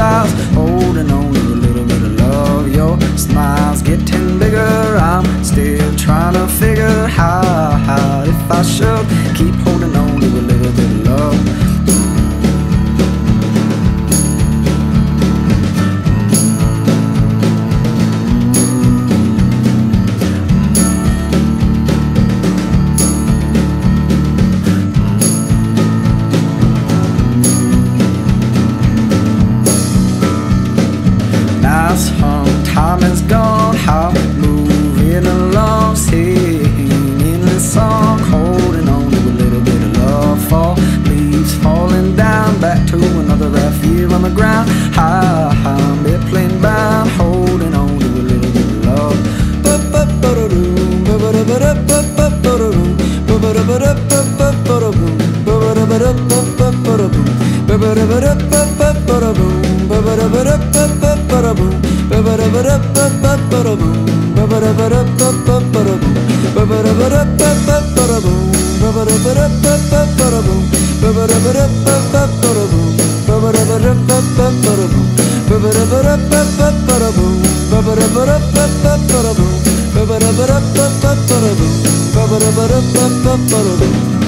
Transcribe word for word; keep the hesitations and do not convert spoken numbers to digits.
clouds, holding on to a little bit of love. Your smile's getting bigger, I'm still trying to figure out if I should keep holding on to a little bit of love. Time is gone, how moving along, singing this song, holding on to a little bit of love. Fall leaves falling down, back to another rough year on the ground. I'm airplane bound, holding on to a little bit of love. Ba-ba-da-ba-da-ba-ba-ba-da-boom.